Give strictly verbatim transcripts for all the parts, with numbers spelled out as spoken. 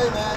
play, man.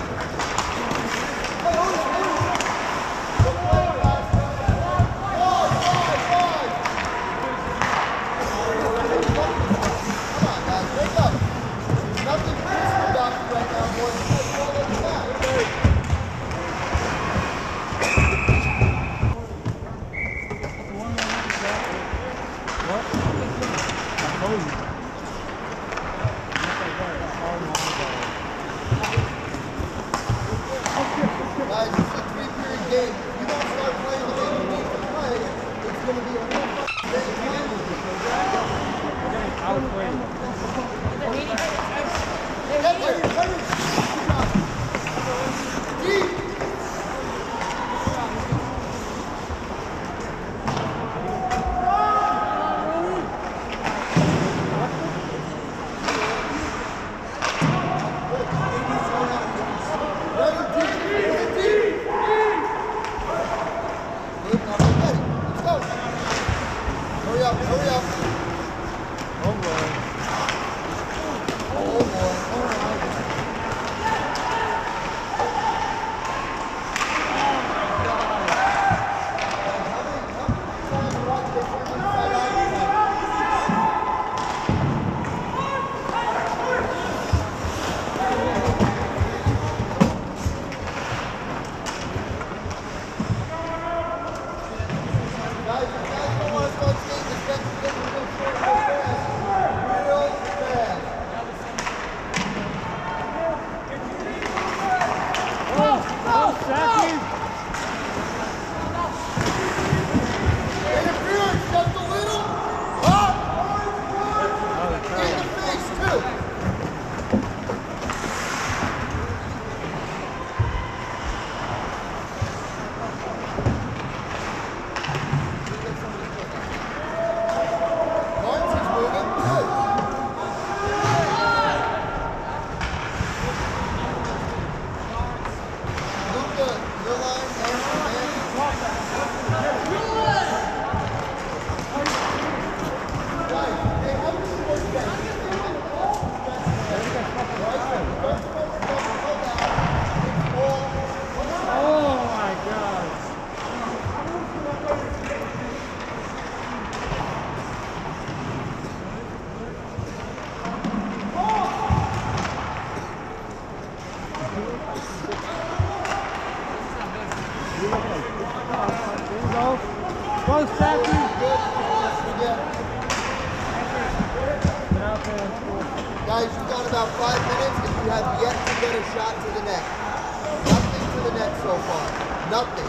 Guys, you've got about five minutes and you have yet to get a shot to the net. Nothing to the net so far. Nothing.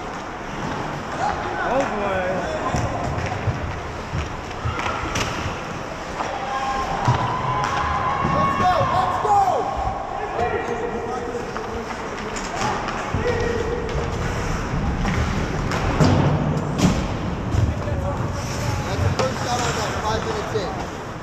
Oh boy. Let's go, let's go! That's the first shot on that, five minutes in.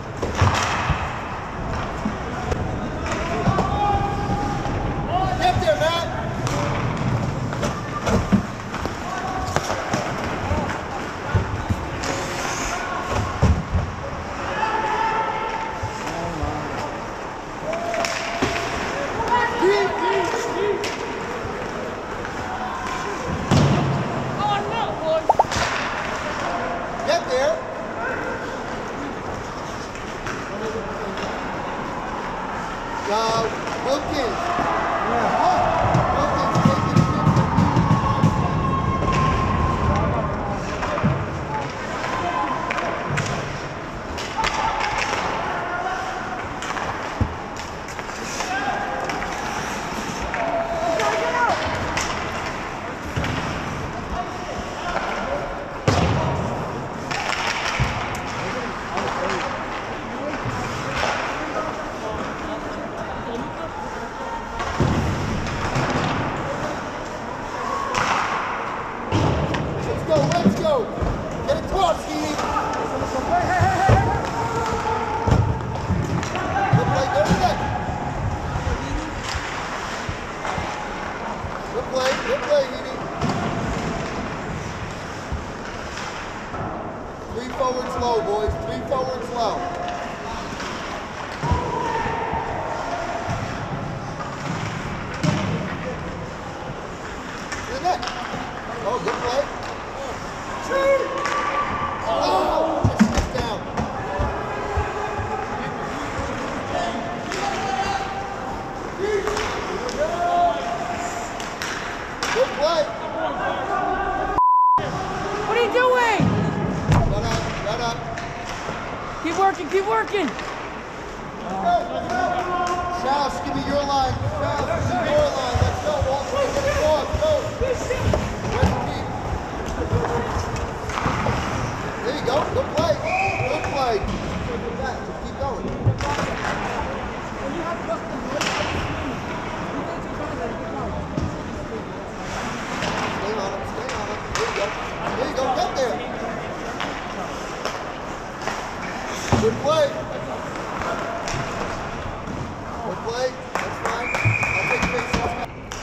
Go, Wilkins. Yeah. Wilkins taking it. Let's go. Get it close, Stevie. Good play, go to the net. Good play, good play, Heaney. Three forwards low, boys. Three forwards low. neck. Oh, good play. Oh, just slipped down. Good play. What are you doing? Shut up, shut up. Keep working, keep working. Shouse, give me your line. Shouse, give me your line. Let's go, Walter. Get it off. Go. Ready, there you go. Good play. Good play. Good back. Just keep going. Stay on him. Stay on him. There you go. There you go. Get there. Good play. Good play. That's fine. I'll take face off.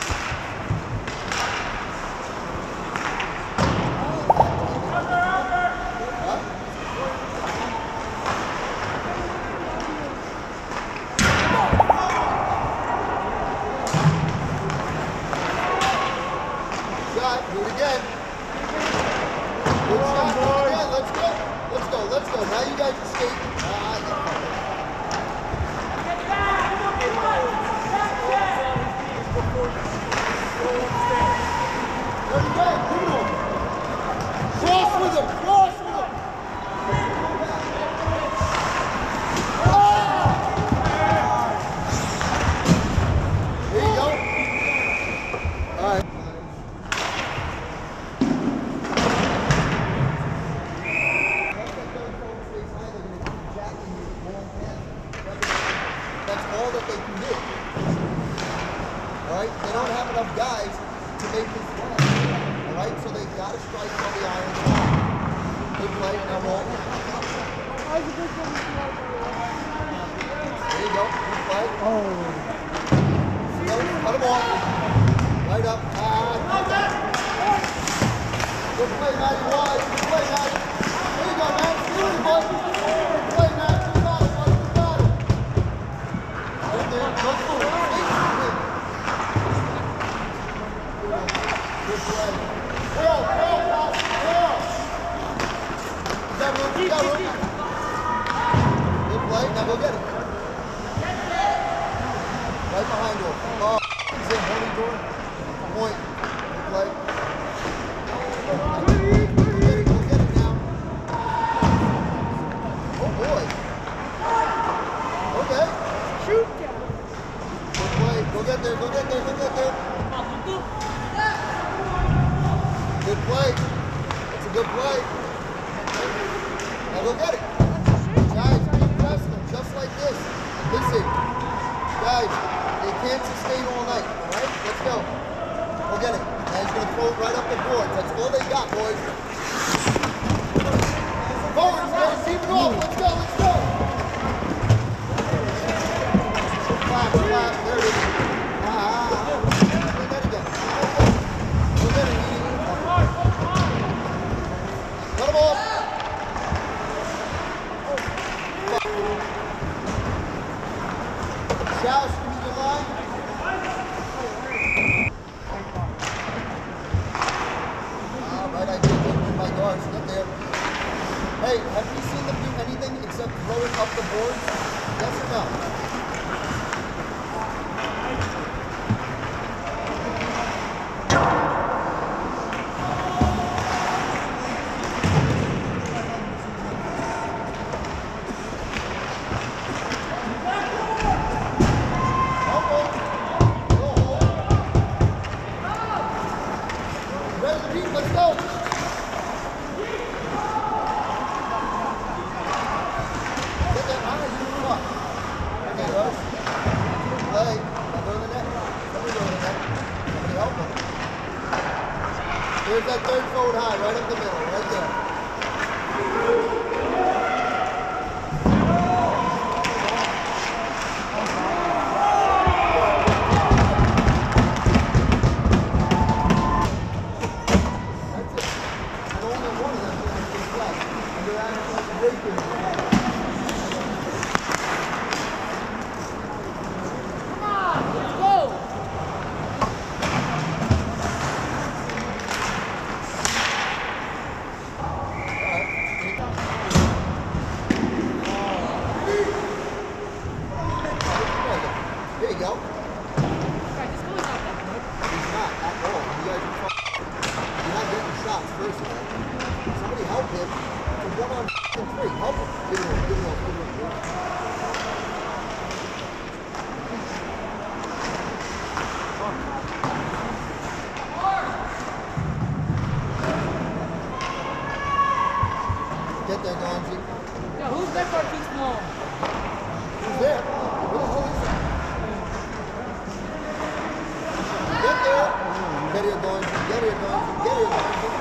Shot. Do it again. Good shot. Do it again. Let's go. Let's go. Let's go. Now you guys are skating. Ah, yeah. There you go. Give it on. Cross with him. Cross with him. Ah! There you go. All right. That's all that they can do. All right? They don't have enough guys to make this play. All right? So they've got to strike on the iron side. Good play. Now roll. There you go. Good play. Oh. Go. Cut him off. Right up. Ah, good play, Matty. Wide. Good play, Matty. There you go, man. Good play, Good play, Matt. You got it, bud. You got it. Right there. Go through it. Good play. Hail, hail, Matt. Hail. You got room. You got room. Good play. Now go get it. Right behind you. Oh, he's in. Holy door. Point. Good play. Go get it. Go get it now. Oh, boy. Okay. Shoot. Good play. Go get there. Go get there. Go get there. Good play. That's a good play. Now go get it. Guys, keep pressing them just like this. Listen, guys, they can't sustain all night, all right? Let's go. Go get it. Now he's going to throw it right up the boards. That's all they got, boys. Forwards, guys. Keep it off. Let's go. Let's go. Clap, clap. There it is. Ah, ah, ah. Do that again. Go get it. Cut him off. Shouse, give me your line. Ah, right idea. Good with my guards. Get there. Hey, have you seen them do anything except throw it up the boards? Yes or no? Let's go. Get that high, you fuck. Okay, Rush. Play. Now go to the net. Somebody go to the net. Somebody help him. Here's that third forward high, right up the middle, right there. Get there, Gonji. Yo, who's that for too small? Who's there? Where the hell is that? Get there. Get here, Gonji. Get here, Gonji. Get here, Gonji.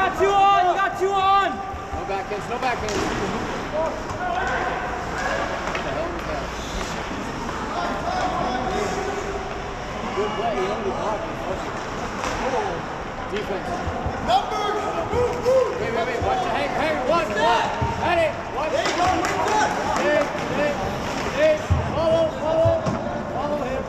got you on, you got you on. No backhands, no backhands. What the hell was that? Good play, he only blocked it. Defense. Numbers! Move, move! Wait, wait, wait, watch it. Hey, hey, one, one. At it. One. There you go, where's that? Hey, hey, hey. Follow, follow. Follow him.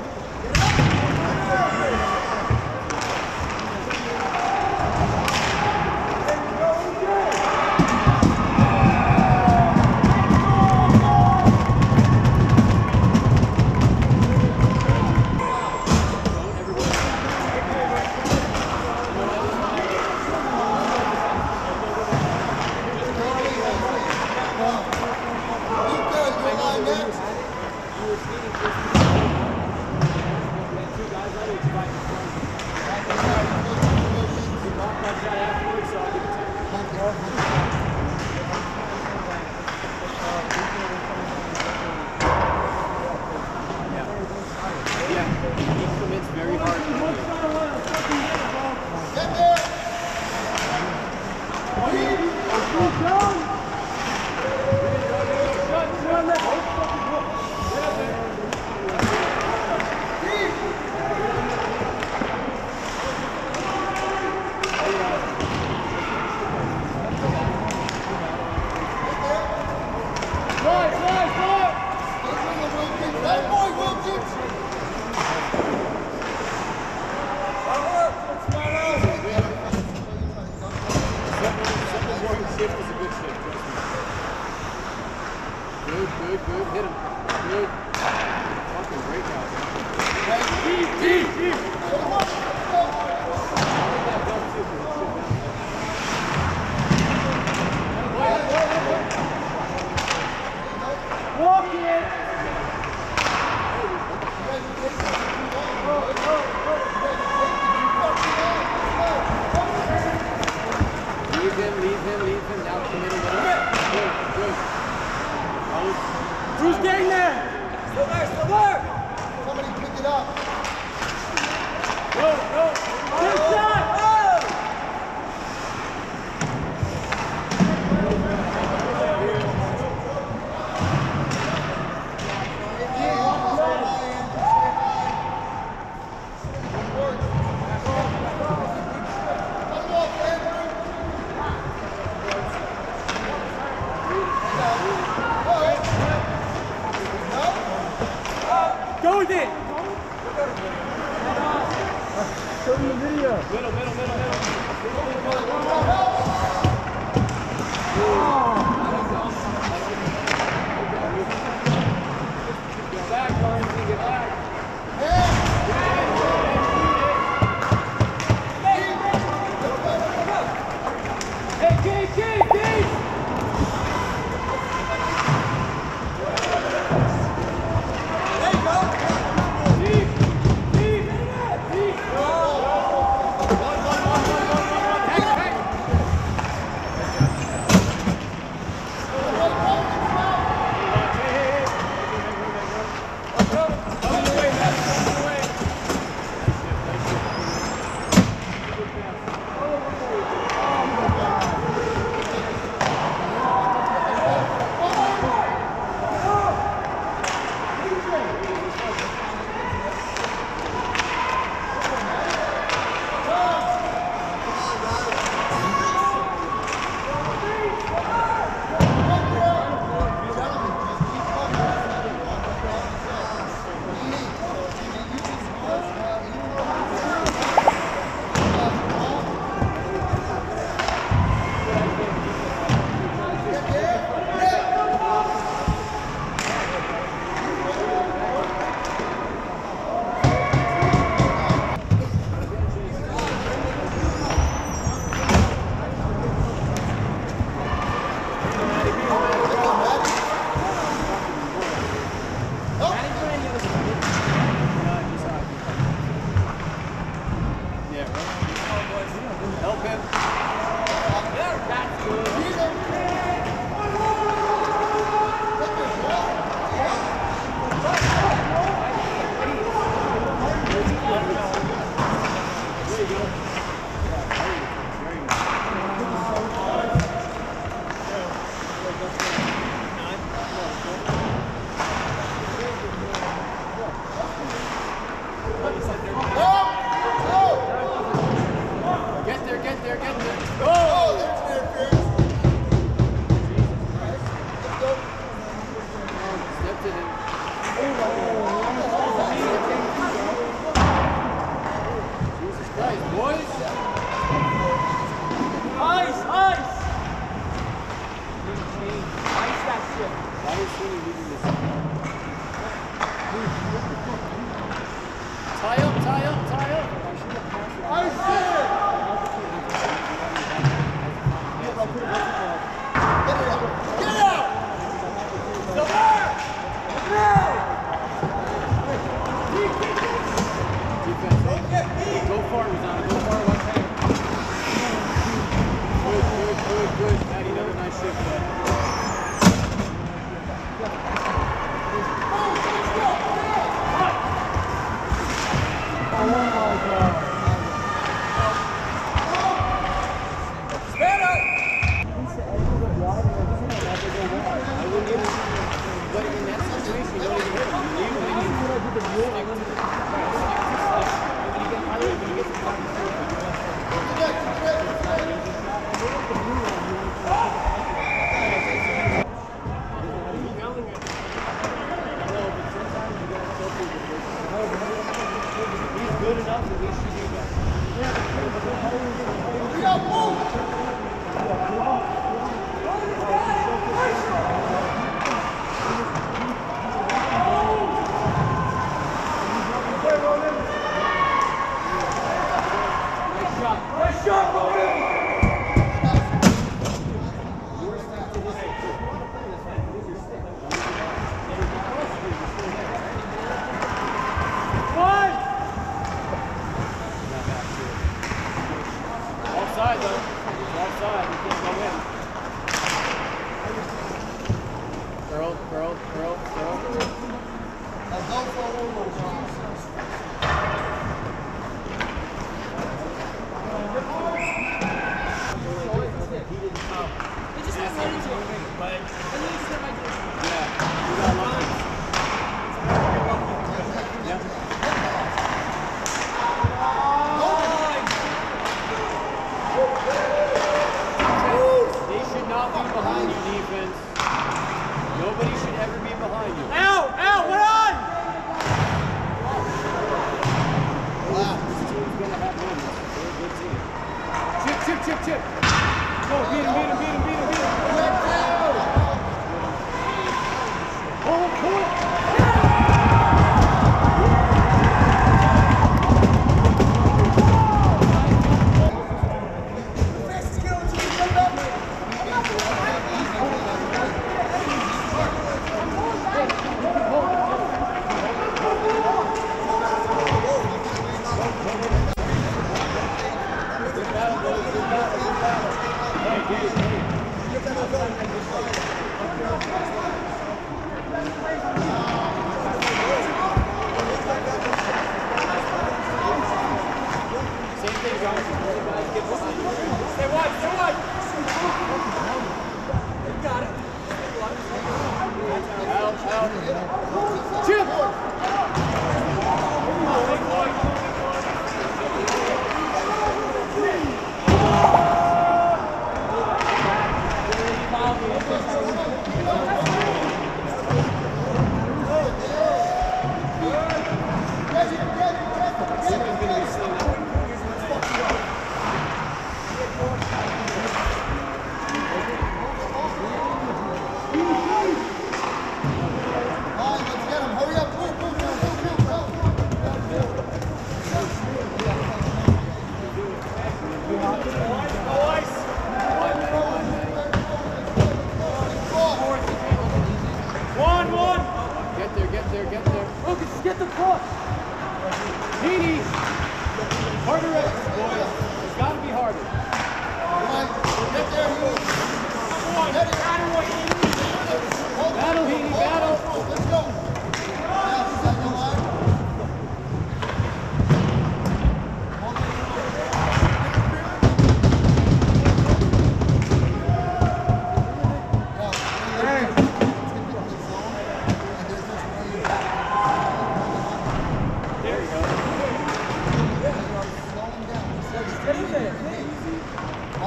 Show me the video. Oh, there's an interference. Stepped in him. Jesus Christ, boys! Ice, ice! Ice that shit. Why is he leaving this? Tie up, tie up, tie up! I see it. Get it out. Get it out. Defense. Go far, Rosanna. Go far, left hand. Good, good, good, good. Patty, another nice shift there. Oh my God. Stand up! I wouldn't even, but in that situation, you don't even hit him. You leave him. When you get higher, when you get to fucking he's good enough that we should do that. We got move. Nice shot, Roman! One! Offside though. It's offside. You can't go in. Curl, curl, curl, curl. Now go forward. They just went right into it. But, and then they just went right into it. Yeah. You got lucky. Yeah. They should not be behind you, defense. Nobody should ever be behind you. Out! Out! What on? This team's gonna have moments. They're a good team. Chip, chip, chip, chip. Go, beat him, beat him, beat him, beat him, beat him. Pull him, pull him. Same thing, guys. All the guys get behind you. Stay wide, stay wide! You got it. Out, out. Chip!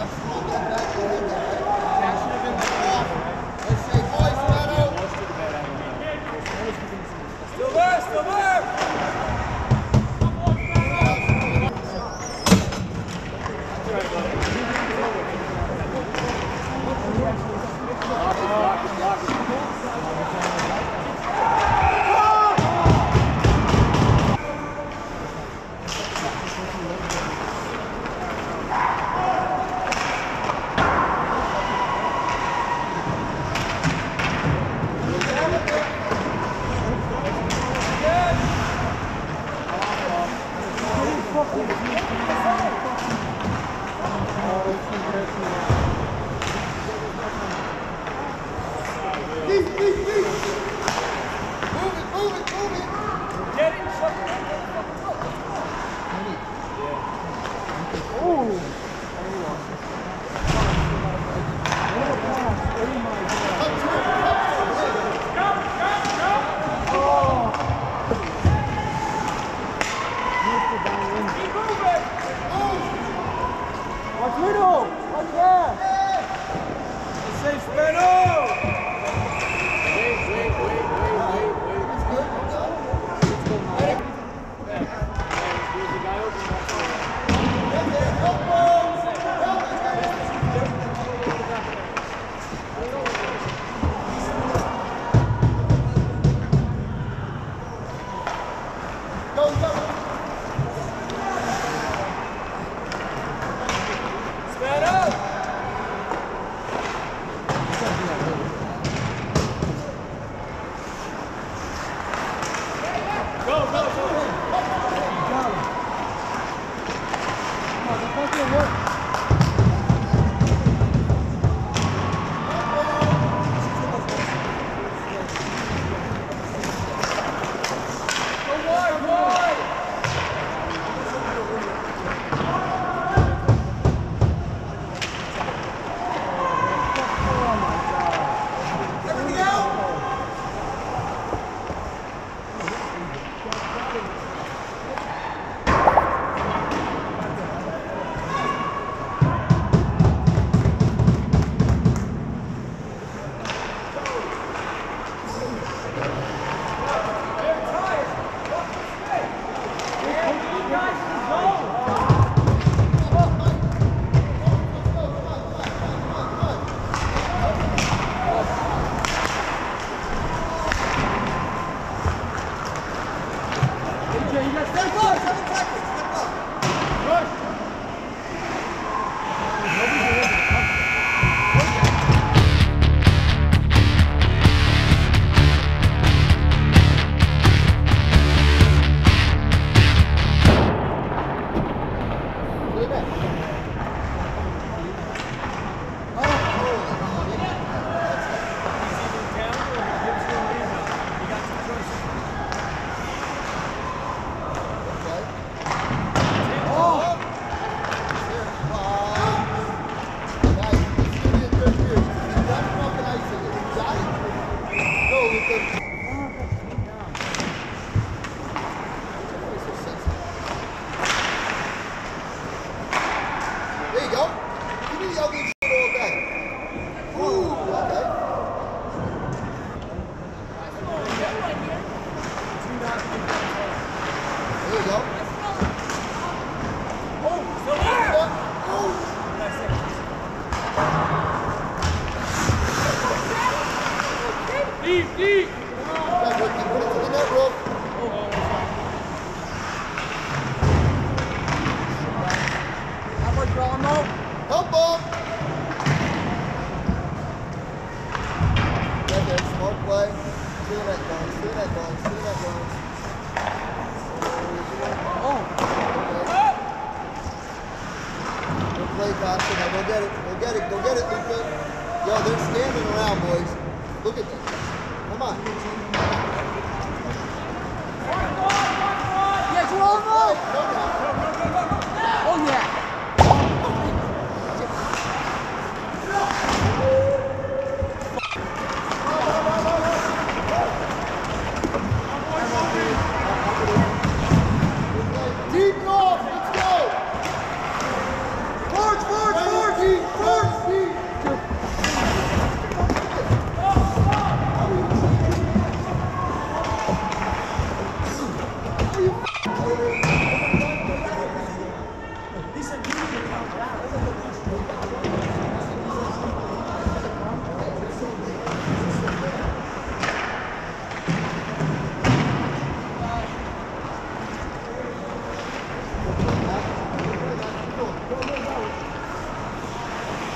Forge, forge, forge!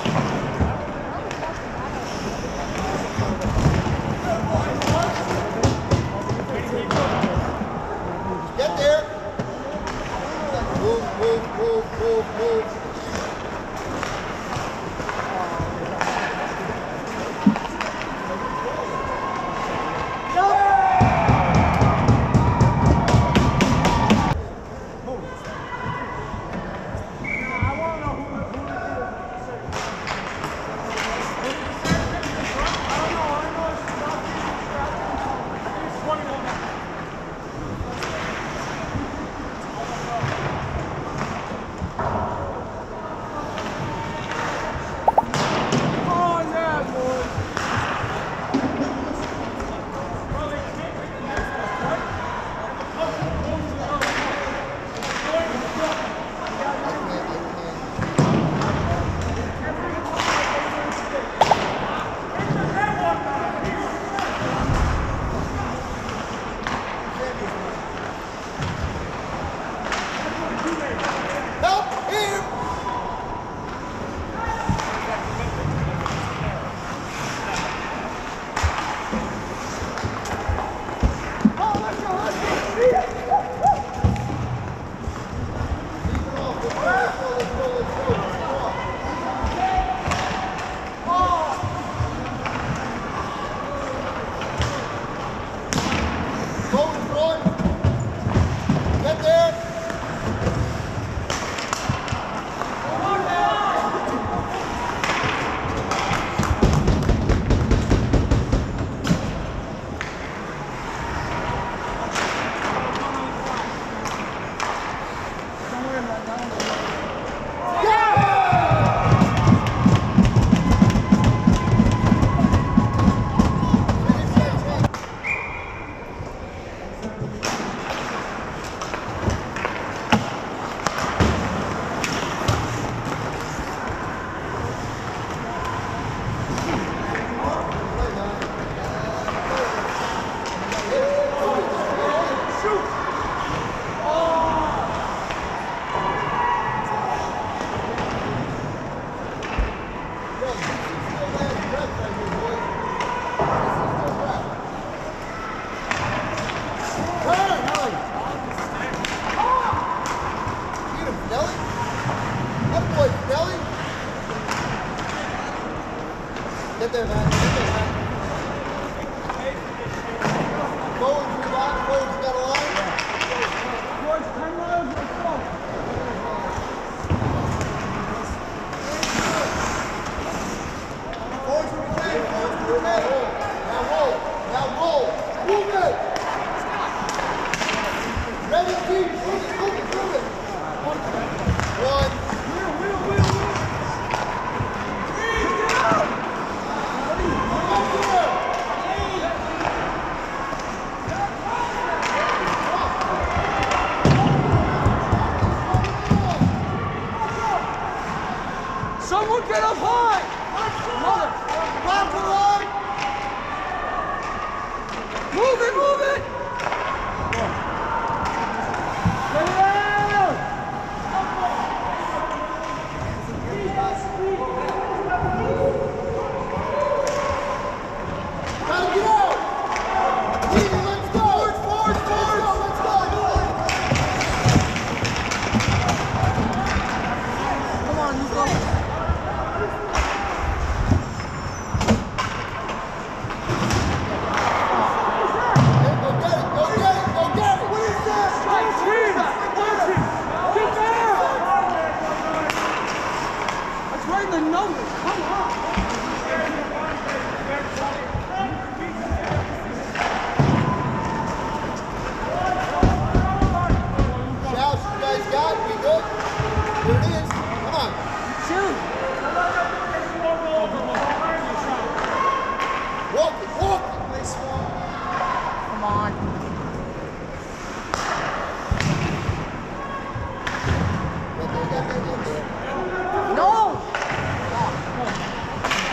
Get there. Move, move, move, move, move. Get there, man. Get there, man. Forward, you got it. Forward, you got a line. George, ten miles, let's go. Forward, you can. Forward, you can. Now roll. Now roll. Move it. Ready, team. Move it, move it, move it. One. Wheel, wheel, wheel, wheel. Three, down. Someone get up high! Mother! Back to line! Move it, move it! Get it out! Gotta get out! Leave, let's go! Forward, forward, forward! Let's go, let's go! Come on, you go. The numbers, come on! Shouts, you guys got it, we good? Here it is. Come on. Shoot! Walk it, walk it. Nice one. Come on. Get there, get there, get there. No!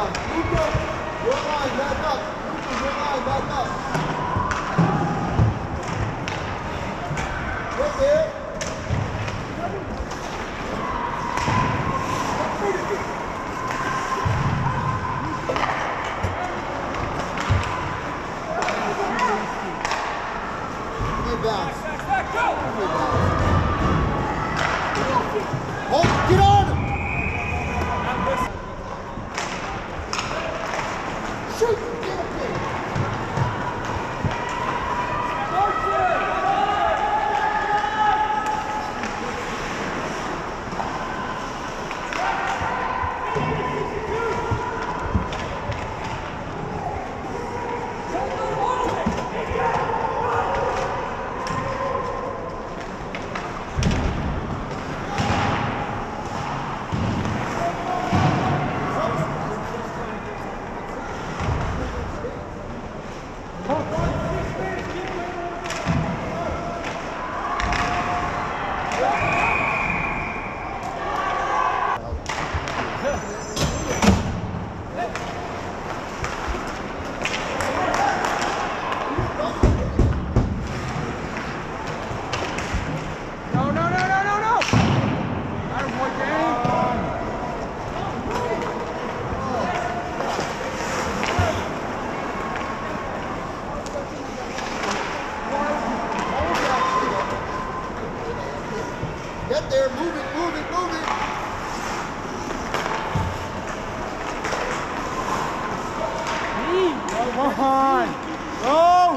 down. Luca, your line back up. Luca, your line back up. Get there. Bounce. Oh, get on him! Shoot! Get up there! Get there, move it, move it, move it. Come on. Go.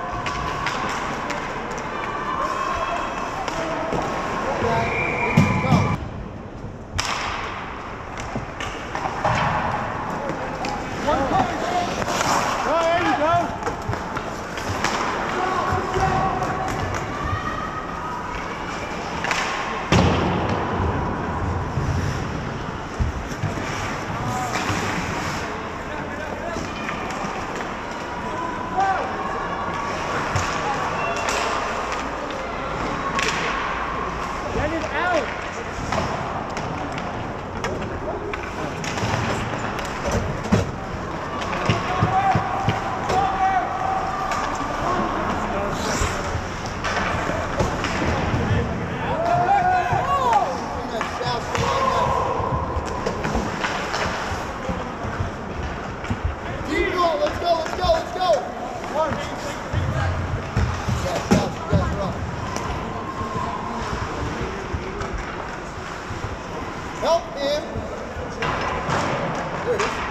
Help him. There it is.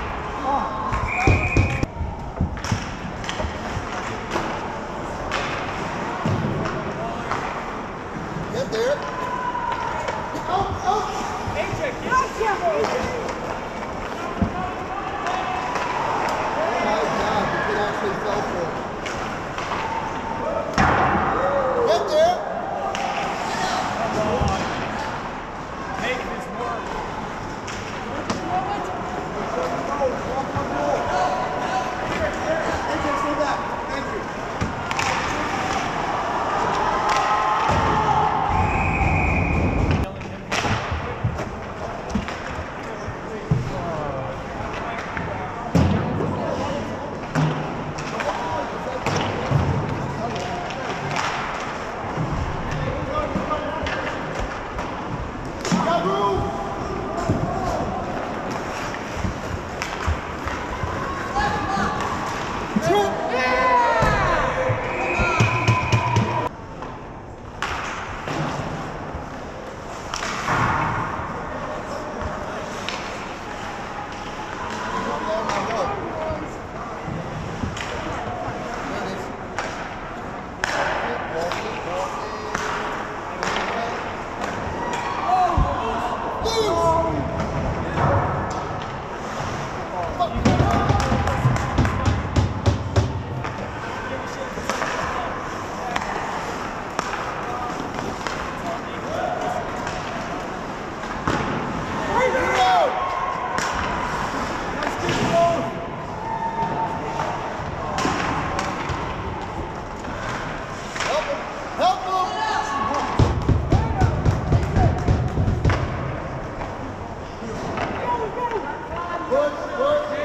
Get there. Out, out. A J, gotcha! A J! Oh my God, you could actually fell for it. Get there. Work, work.